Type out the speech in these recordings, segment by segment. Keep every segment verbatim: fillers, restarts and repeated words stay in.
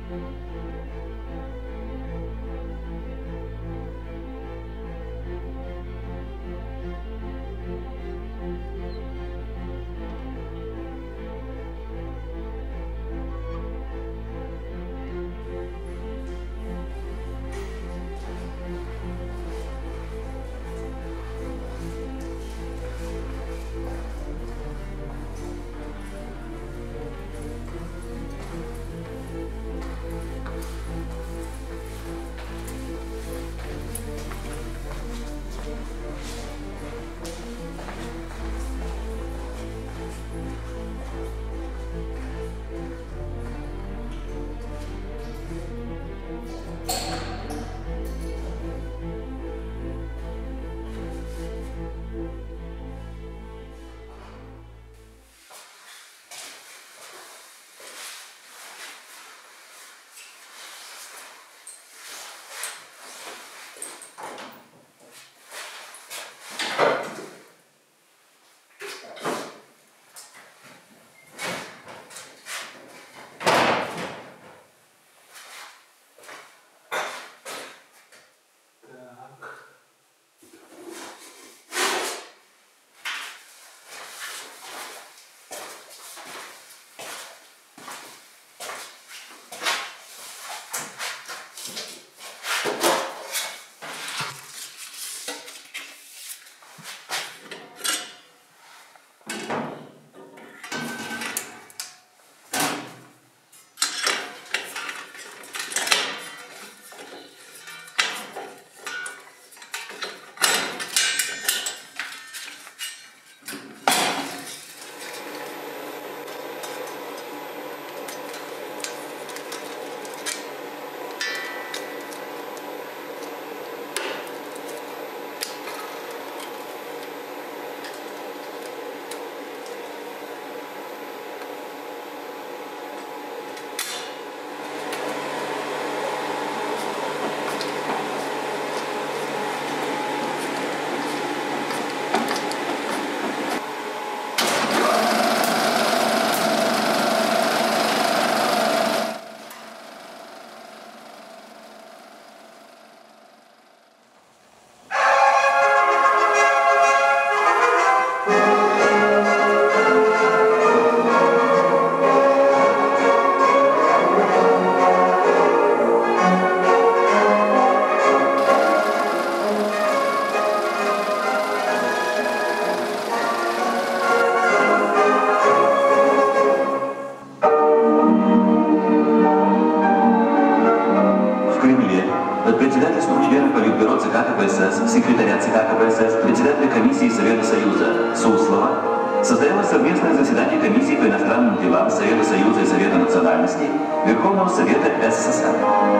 секретаря ЦК КПСС, председателя комиссии Совета Союза Суслова, состоялось совместное заседание комиссии по иностранным делам Совета Союза и Совета национальностей Верховного Совета СССР.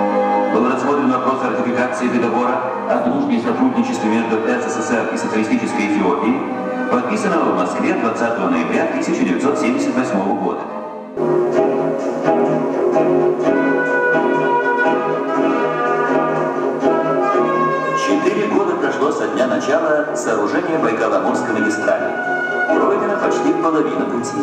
Был рассмотрен вопрос о ратификации договора о дружбе и сотрудничестве между СССР и социалистической Эфиопией, подписанного в Москве двадцатого ноября тысяча девятьсот семьдесят восьмого года. Четыре года прошло со дня начала сооружения Байкало-Амурской магистрали. Пройдена почти половина пути.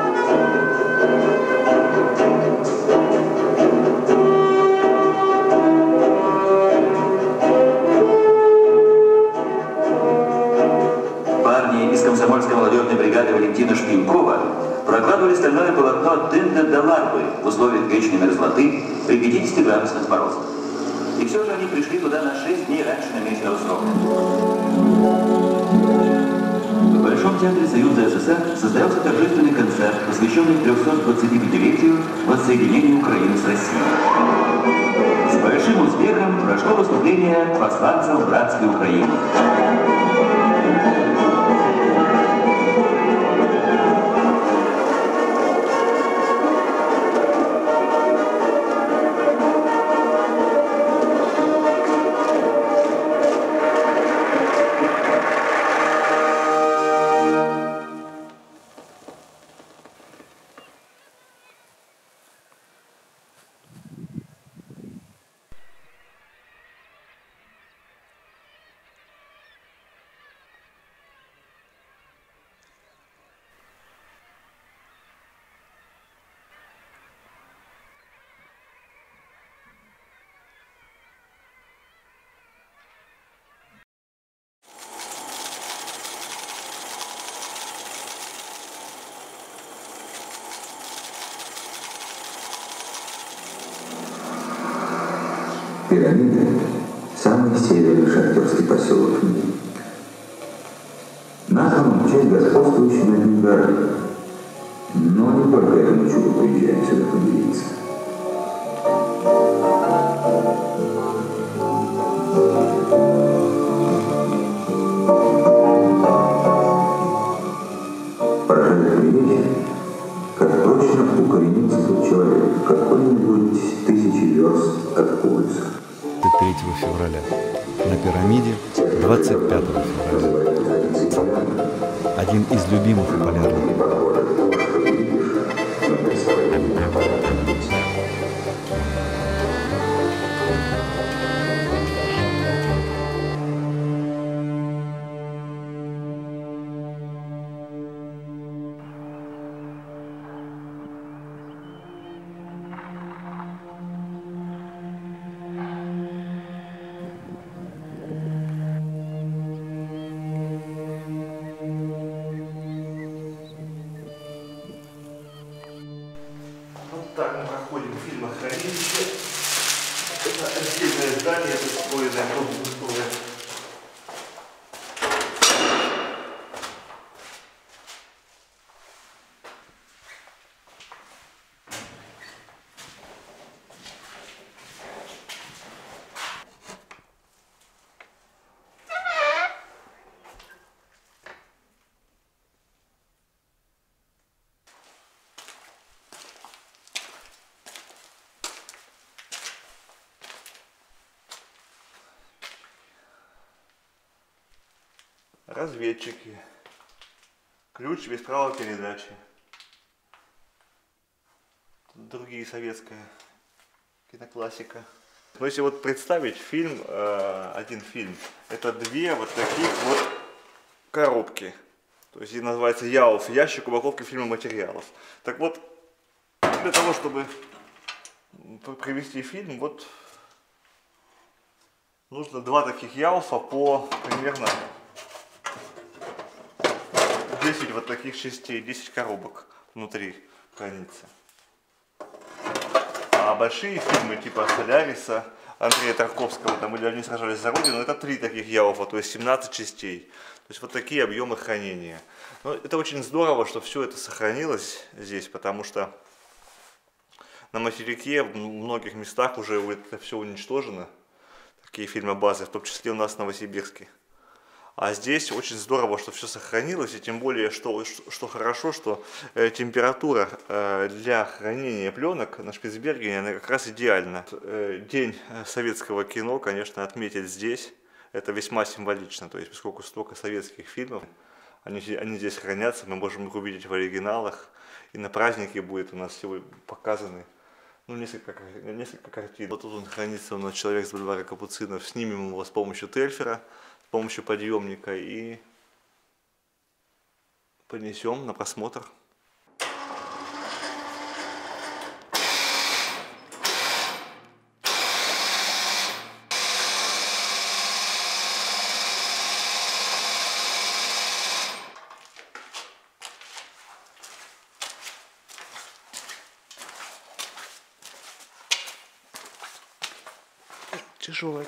Парни из комсомольской молодежной бригады Валентина Шпилькова прокладывали стальное полотно от Тынды до Ларвы в условиях вечной мерзлоты при пятидесятиградусных морозах. И все же они пришли туда на шесть дней раньше намеченного срока. В Большом театре Союза СССР состоялся торжественный концерт, посвященный трехсотдвадцатипятилетию воссоединения Украины с Россией. С большим успехом прошло выступление посланцев братской Украины. Пирамиды – самый северный шахтерский поселок в мире. Назван он в честь господствующей над ним горы. Но не только этому чуду приезжаем сюда поделиться. Поражает вещь, как точно укоренился тут человек, какой-нибудь тысячи верст от полюса. третьего февраля. На пирамиде двадцать пятого февраля. Один из любимых полярных. Так, мы проходим фильмохранилище. Это отдельное здание, построенное по культуре. Разведчики. Ключ без права передачи. Тут другие советская киноклассика. Но если вот представить фильм, э, один фильм, это две вот таких вот коробки. То есть и называется ЯУФ, ящик упаковки фильма материалов. Так вот, для того, чтобы привести фильм, вот нужно два таких ЯУФа по примерно десять вот таких частей, десять коробок внутри хранится. А большие фильмы типа Соляриса, Андрея Тарковского там, или «Они сражались за Родину» это три таких ЯУФа, то есть семнадцать частей. То есть вот такие объемы хранения. Но это очень здорово, что все это сохранилось здесь, потому что на материке в многих местах уже это все уничтожено. Такие фильмобазы, в том числе у нас в Новосибирске. А здесь очень здорово, что все сохранилось, и тем более, что, что хорошо, что э, температура э, для хранения пленок на Шпицбергене она как раз идеальна. Э, день советского кино, конечно, отметить здесь, это весьма символично, то есть поскольку столько советских фильмов, они, они здесь хранятся, мы можем их увидеть в оригиналах, и на празднике будет у нас сегодня показаны ну, несколько, несколько картин. Вот тут он хранится, у нас «Человек с бульвара Капуцинов», снимем его с помощью Тельфера, с помощью подъемника и понесем на просмотр. Тяжелая.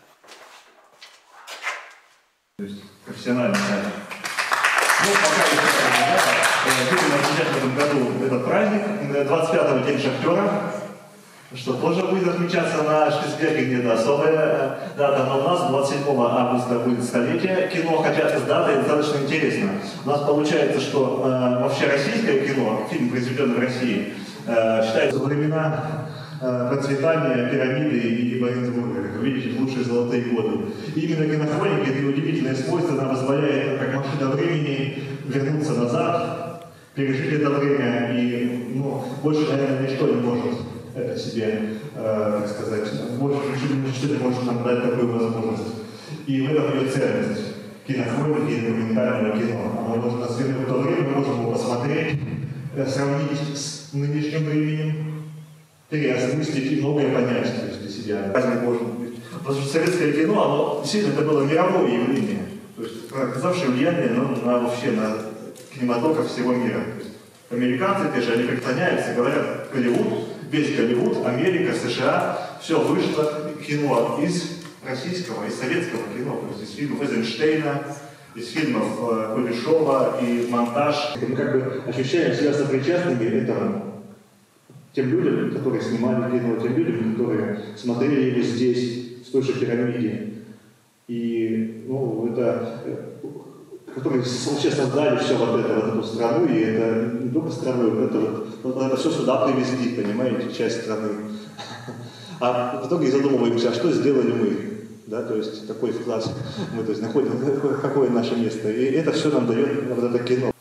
То есть профессионально сами. Ну, пока еще будем отмечать в этом году этот праздник, двадцать пятого день шахтера, что тоже будет отмечаться на Шпицбергене, это особая дата, но у нас двадцать седьмого августа будет столетие кино, хотя с датой достаточно интересно. У нас получается, что э, вообще российское кино, фильм, произведенный в России, э, считается во времена процветания пирамиды и Боренсбурга, как вы видите, в лучшие золотые годы. И именно кинохроники, это удивительное свойство, нам позволяет, как машина времени, вернуться назад, пережить это время, и ну, больше, наверное, ничто не может это себе, э, так сказать, больше ничто не может нам дать такую возможность. И в этом ее ценность кинохроники и документального кино. Оно может нас вернуть в то время, мы можем его посмотреть, сравнить с нынешним временем, переосмыслить и многое понять, то есть для себя. Праздник может быть. Потому что советское кино, оно действительно это было мировое явление, то есть оказавшее влияние ну, на вообще на кинематограф всего мира. То есть, американцы те же, они преклоняются, говорят, Голливуд весь Голливуд, Америка, США, все вышло кино из российского, из советского кино, то есть из фильмов Эйзенштейна, из фильмов э, Кулешова и монтаж. Мы как бы ощущаем себя сопричастными этому, тем людям, которые снимали кино, тем людям, которые смотрели его здесь, в той же пирамиде. И, ну, это, которые вообще создали все вот это, вот эту страну, и это не только страну, это, вот, вот это все сюда привезли, понимаете, часть страны. А в итоге задумываемся, а что сделали мы? Да, то есть какой вклад мы, то есть, находим, какое наше место. И это все нам дает вот это кино.